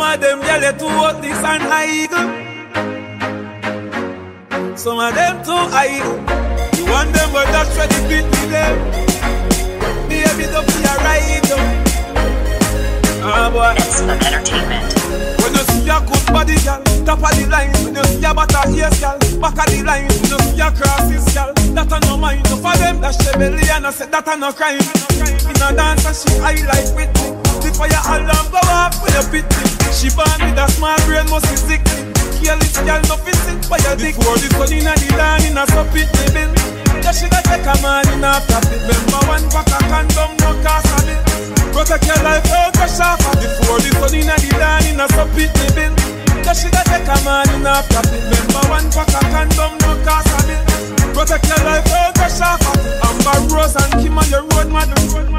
of them yell too hot, this and eagle. Some of them too idle. You want them but that's where the beat with them. Baby don't be a ride. Ah boy. It's an entertainment. When you see your good body, girl, top of the line. When you see your butter ears, girl, back of the line. When you see your crosses, girl, that on no mind. No for them, that's your belly and I said that on no crime. In a dance and she high like with me. The fire alarm go off when you pit me. She born with a small brain, must be sickly. Careless girl, no physic, but you dick. Before the sun in the dawn, in a so pit me bill. You shoulda take a man in a profit. Remember one pack of condom, no cost a bill. Protect your life, don't crash off. Before the sun in the dawn, in a so pit me bill. You shoulda take a man in a profit. Remember one pack of condom, no cost a bill. Protect your life, don't crash off. Amber Rose and Kim on your road, madam.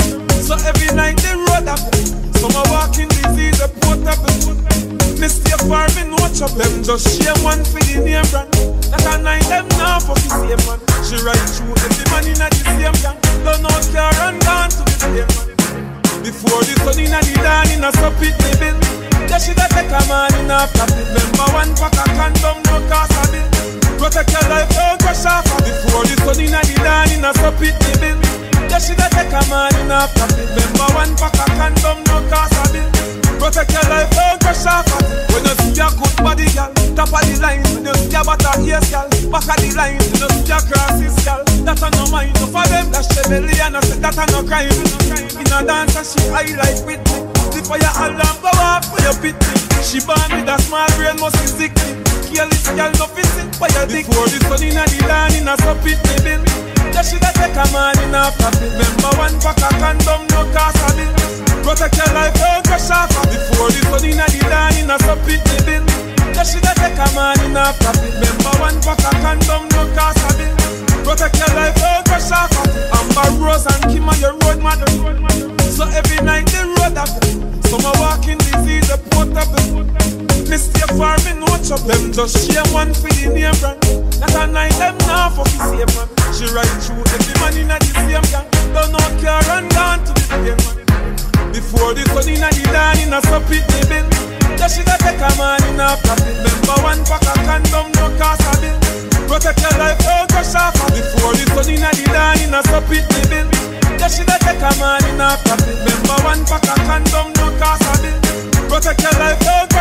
So every night they road up. Some are walking disease, a portable. Mistake for me, no chop them. Just share one for the name brand. That a night them now for the same man. She ride through every man in the same gang. Don't know car and gone to the same man. Before the sun in the dawn, in a so pit me bill. You shoulda take a man in a profit. Remember one pack of condom, no cost a bill. Protect your life, don't crash off. Before the sun in the dawn, in a so pit me bill. You shoulda take a man in a profit. Remember one pack of condom, no cost a bill. Protect your life, don't crash off. When you see your good body, girl, top of the line. When you see your butter ears, girl, back of the line. When you see your crosses, girl, that on no mind. No for them, that's your belly and I said that on no crime. In a dance and she high like with me. The fire alarm go off when you pit me. She born with a small brain, must be sickly. Careless girl, no physic, but you dick. Before the sun in the dawn, in a so pit me bill. You shoulda take a man in a profit. Remember one pack of condom, no cost a bill. Protect your life, don't crash off. Before the sun in the dawn, in a so pit me bill. You shoulda take a man in a profit. Remember one pack of condom, no cost a bill. Protect your life, don't crash off. Amber Rose and Kim on your road, madam. So every night they road up. Some are walking disease, a portable. Mistake for me, no chop them. Just share one for the name brand. That a night them now for the same man. She ride through every man in the same gang. Don't know car and gone to the same man. Before the sun in the dawn, in a so pit me bill. You shoulda take a man in a profit. Remember one pack of condom, no cost a bill. Protect your life, don't crash off. Before the sun in the dawn, in a so pit me bill. You shoulda take a man in a profit. Remember one pack of condom, no cost a bill. Protect your life, don't